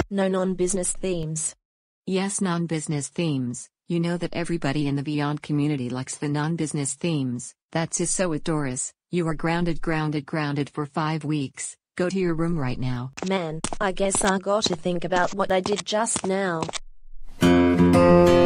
No non-business themes. Yes, non-business themes. You know that everybody in the Beyond community likes the non-business themes. That's it. So it, Doris, you are grounded for 5 weeks. Go to your room right now. Man, I guess I got to think about what I did just now.